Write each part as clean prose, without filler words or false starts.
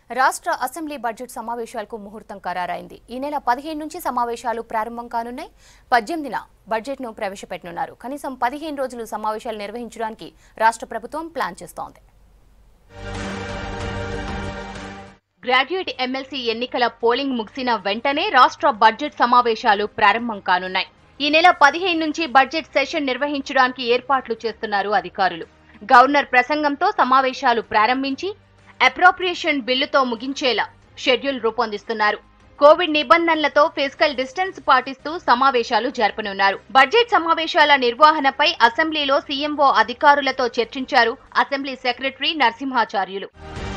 రాష్ట్ర assembly budget సమావేశాలకు ముహూర్తం ఖరారైంది. ఈ నెల 15 నుంచి సమావేశాలు ప్రారంభం కానున్నాయి. 18న బడ్జెట్ను ప్రవేశపెట్టనున్నారు. కనీసం 15 రోజులు సమావేశాలు నిర్వహించడానికి రాష్ట్ర ప్రభుత్వం ప్లాన్ చేస్తోంది. గ్రాడ్యుయేట్ ఎమ్మెల్సీ ఎన్నికల పోలింగ్ ముగిసిన వెంటనే రాష్ట్ర బడ్జెట్ సమావేశాలు ప్రారంభం కానున్నాయి. ఈ నెల 15 నుంచి బడ్జెట్ సెషన్ నిర్వహించడానికి ఏర్పాట్లు చేస్తున్నారు అధికారులు. గవర్నర్ ప్రసంగంతో సమావేశాలు ప్రారంభించి అప్రోప్రియేషన్ బిల్లుతో ముగించేలా షెడ్యూల్ రూపొందిస్తున్నారు. కోవిడ్ నిబంధనలతో ఫిజికల్ డిస్టెన్స్ పాటిస్తూ సమావేశాలు జరపనున్నారు. బడ్జెట్ సమావేశాల నిర్వహణపై అసెంబ్లీలో సీఎంఓ అధికారులతో చర్చించారు అసెంబ్లీ సెక్రటరీ నరసింహాచార్యులు.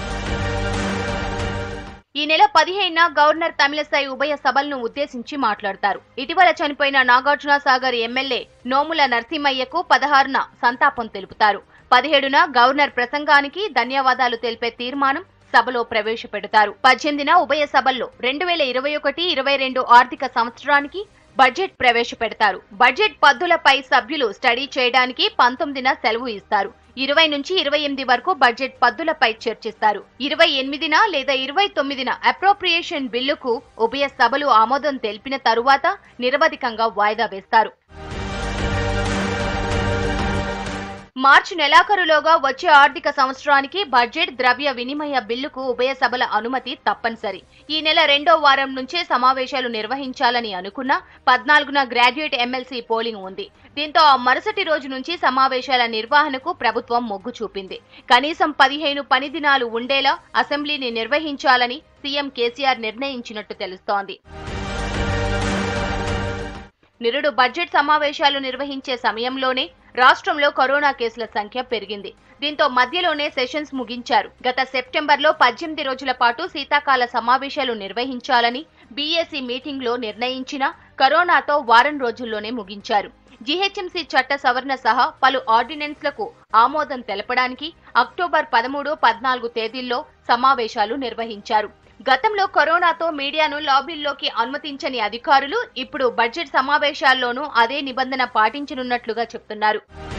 ఈ నెల 15న గవర్నర్ తమిళసై ఉభయ సభలను ఉద్దేశించి మాట్లాడతారు. ఇటీవల చనిపోయిన నాగార్జున సాగర్ ఎమ్మెల్యే నోముల నరసింహయ్యకు 16న సంతాపం తెలుపుతారు. 17న గవర్నర్ ప్రసంగానికి ధన్యవాదాలు తెలిపే తీర్మానం సభలో ప్రవేశపెడతారు. 18న ఉభయ సభల్లో 2021-22 ఆర్థిక సంవత్సరానికి బడ్జెట్ ప్రవేశపెడతారు. బడ్జెట్ పద్దులపై సభ్యులు స్టడీ చేయడానికి 19న సెలవు ఇస్తారు. 20 నుంచి 28 వరకు బడ్జెట్ పద్దులపై చర్చిస్తారు. 28న లేదా 29న అప్రోప్రియేషన్ బిల్లుకు ఉభయ సభలు ఆమోదం తెలిపిన తరువాత నిరవధికంగా వాయిదా వేస్తారు. మార్చి నెలాఖరులోగా వచ్చే ఆర్థిక సంవత్సరానికి బడ్జెట్ ద్రవ్య వినిమయ బిల్లుకు ఉభయ సభల అనుమతి తప్పనిసరి. ఈ నెల 2వ వారం నుంచే సమావేశాలు నిర్వహించాలని అనుకున్న 14న గ్రాడ్యుయేట్ ఎమ్మెల్సీ పోలింగ్ ఉంది. దీంతో ఆ మరుసటి రోజు నుంచి సమావేశాల నిర్వహణకు ప్రభుత్వం మొగ్గు చూపింది. కనీసం 15 పని దినాలు ఉండేలా అసెంబ్లీని నిర్వహించాలని సీఎం కేసీఆర్ నిర్ణయించినట్టు తెలుస్తోంది. నిరుడు బడ్జెట్ సమావేశాలు నిర్వహించే సమయంలోనే రాష్ట్రంలో కరోనా కేసుల సంఖ్య పెరిగింది. దీంతో మధ్యలోనే సెషన్స్ ముగించారు. గత సెప్టెంబర్లో 18 రోజుల పాటు శీతాకాల సమావేశాలు నిర్వహించాలని బీఏసీ మీటింగ్లో నిర్ణయించిన కరోనాతో వారం రోజుల్లోనే ముగించారు. జీహెచ్ఎంసీ చట్ట సవరణ సహా పలు ఆర్డినెన్స్లకు ఆమోదం తెలపడానికి అక్టోబర్ 13, 14 తేదీల్లో సమావేశాలు నిర్వహించారు. గతంలో కరోనాతో మీడియాను లాబీల్లోకి అనుమతించని అధికారులు ఇప్పుడు బడ్జెట్ సమావేశాల్లోనూ అదే నిబంధన పాటించనున్నట్లుగా చెప్తున్నారు.